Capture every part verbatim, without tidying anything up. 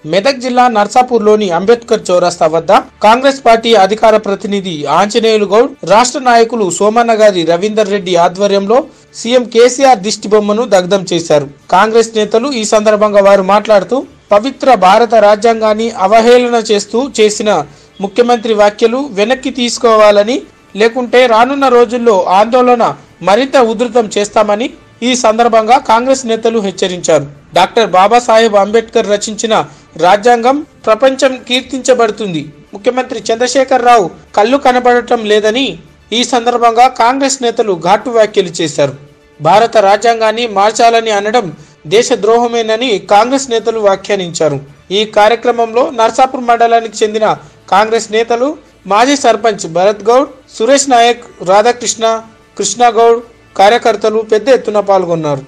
మెదక్ జిల్లా నర్సాపూర్లోని అంబేద్కర్ చౌరస్తా వద్ద కాంగ్రెస్ పార్టీ అధికార ప్రతినిధి ఆంజనేయులు గౌడ్, రాష్ట్ర నాయకులు సోమన్నగారి రవీందర్ రెడ్డి ఆధ్వర్యంలో సీఎం కేసీఆర్ దిష్టి బొమ్మను దగ్ధం చేశారు. కాంగ్రెస్ నేతలు ఈ సందర్భంగా వారు మాట్లాడుతూ పవిత్ర భారత రాజ్యాంగాన్ని అవహేళన చేస్తూ చేసిన ముఖ్యమంత్రి వ్యాఖ్యలు వెనక్కి తీసుకోవాలని, లేకుంటే రానున్న రోజుల్లో ఆందోళన మరింత ఉధృతం చేస్తామని ఈ సందర్భంగా కాంగ్రెస్ నేతలు హెచ్చరించారు. డాక్టర్ బాబాసాహెబ్ అంబేద్కర్ రచించిన రాజ్యాంగం ప్రపంచం కీర్తించబడుతుంది. ముఖ్యమంత్రి చంద్రశేఖర్ రావు కళ్ళు కనబడటం లేదని ఈ సందర్భంగా కాంగ్రెస్ నేతలు ఘాటు వ్యాఖ్యలు చేశారు. భారత రాజ్యాంగాన్ని మార్చాలని అనడం దేశ ద్రోహమేనని కాంగ్రెస్ నేతలు వ్యాఖ్యానించారు. ఈ కార్యక్రమంలో నర్సాపూర్ మండలానికి చెందిన కాంగ్రెస్ నేతలు మాజీ సర్పంచ్ భరత్ గౌడ్, సురేష్ నాయక్, రాధాకృష్ణ, కృష్ణగౌడ్, కార్యకర్తలు పెద్ద ఎత్తున పాల్గొన్నారు.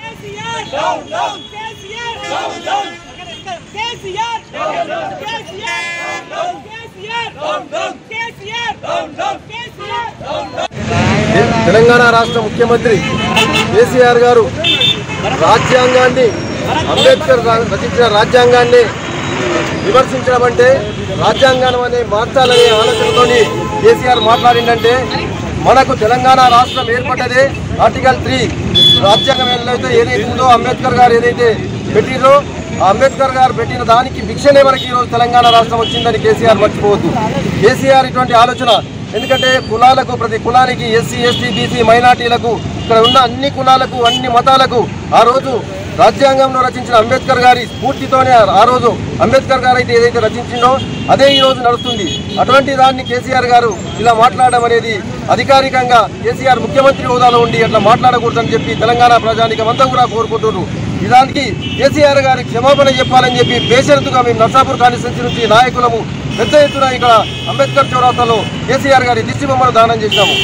తెలంగాణ రాష్ట్ర ముఖ్యమంత్రి కేసీఆర్ గారు రాజ్యాంగాన్ని, అంబేద్కర్ రచించిన రాజ్యాంగాన్ని విమర్శించడం అంటే రాజ్యాంగం అనే మార్చాలనే ఆలోచనతోని కేసీఆర్ మాట్లాడిందంటే, మనకు తెలంగాణ రాష్ట్రం ఏర్పడ్డదే ఆర్టికల్ త్రీ రాజ్యాంగం ఏదైతే ఏదైతే ఉందో అంబేద్కర్ గారు ఏదైతే పెట్టిరో ఆ అంబేద్కర్ గారు పెట్టిన దానికి భిక్షనే మనకి ఈరోజు తెలంగాణ రాష్ట్రం వచ్చిందని కేసీఆర్ మర్చిపోవద్దు. కేసీఆర్ ఇటువంటి ఆలోచన, ఎందుకంటే కులాలకు, ప్రతి కులానికి, ఎస్సీ ఎస్టీ బీసీ మైనార్టీలకు, ఇక్కడ ఉన్న అన్ని కులాలకు, అన్ని మతాలకు ఆ రోజు రాజ్యాంగంలో రచించిన అంబేద్కర్ గారి స్ఫూర్తితోనే ఆ రోజు అంబేద్కర్ గారు అయితే ఏదైతే రచించిందో అదే ఈ రోజు నడుస్తుంది. అటువంటి దాన్ని కేసీఆర్ గారు ఇలా మాట్లాడడం అనేది అధికారికంగా కేసీఆర్ ముఖ్యమంత్రి హోదాలో ఉండి అట్లా మాట్లాడకూడదని చెప్పి తెలంగాణ ప్రజానికం అంతా కూడా కోరుకుంటున్నారు. దానికి కేసీఆర్ గారి క్షమాపణ చెప్పాలని చెప్పి బేషరతుగా మేము నర్సాపూర్ కాన్స్టిట్యూన్సీ నుంచి నాయకులము పెద్ద ఎత్తున ఇక్కడ అంబేద్కర్ చౌరస్తాలో కేసీఆర్ గారి దిష్టి బొమ్మను దానం చేసినాము.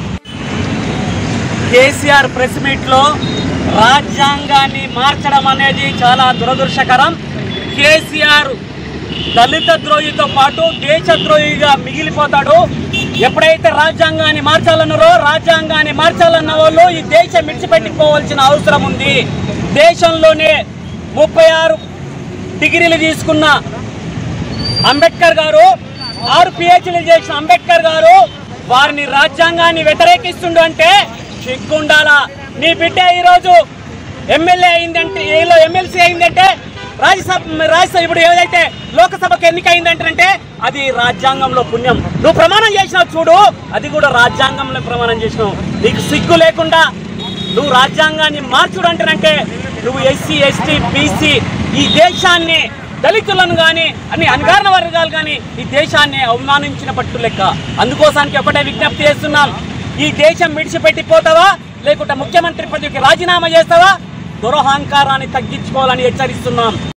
కేసీఆర్ ప్రెస్ మీట్లో రాజ్యాంగాన్ని మార్చడం అనేది చాలా దురదృష్టకరం. కేసీఆర్ దళిత ద్రోహితో పాటు దేశద్రోహిగా మిగిలిపోతాడు. ఎప్పుడైతే రాజ్యాంగాన్ని మార్చాలన్నారో రాజ్యాంగాన్ని మార్చాలన్న వాళ్ళు ఈ దేశం విడిచిపెట్టుకోవాల్సిన అవసరం ఉంది. దేశంలోనే ముప్పై ఆరు డిగ్రీలు తీసుకున్న అంబేద్కర్ గారు, ఆరు పిహెచ్డీలు చేసిన అంబేద్కర్ గారు వారిని రాజ్యాంగాన్ని వ్యతిరేకిస్తుండు అంటే సిగ్గుండాలా. నీ బిడ్డ ఈరోజు ఎమ్మెల్యే అయిందంటే, ఏలో ఎమ్మెల్సీ అయిందంటే, రాజ్యసభ రాజ్యసభ ఇప్పుడు ఏదైతే లోకసభకు ఎన్నిక అయిందంటే అది రాజ్యాంగంలో పుణ్యం. నువ్వు ప్రమాణం చేసినావు చూడు, అది కూడా రాజ్యాంగంలో ప్రమాణం చేసినావు. నీకు సిగ్గు లేకుండా నువ్వు రాజ్యాంగాన్ని మార్చుడు అంటానంటే నువ్వు ఎస్సీ ఎస్టీ బీసీ ఈ దేశాన్ని, దళితులను కానీ అన్ని అణగారిన వర్గాలు కానీ ఈ దేశాన్ని అవమానించిన పట్టు లెక్క. అందుకోసానికి ఒకటే విజ్ఞప్తి చేస్తున్నాం, ఈ దేశం విడిచిపెట్టిపోతావా లేకుంటే ముఖ్యమంత్రి పదవికి రాజీనామా చేస్తావా? దురహంకారాన్ని తగ్గించుకోవాలని హెచ్చరిస్తున్నాం.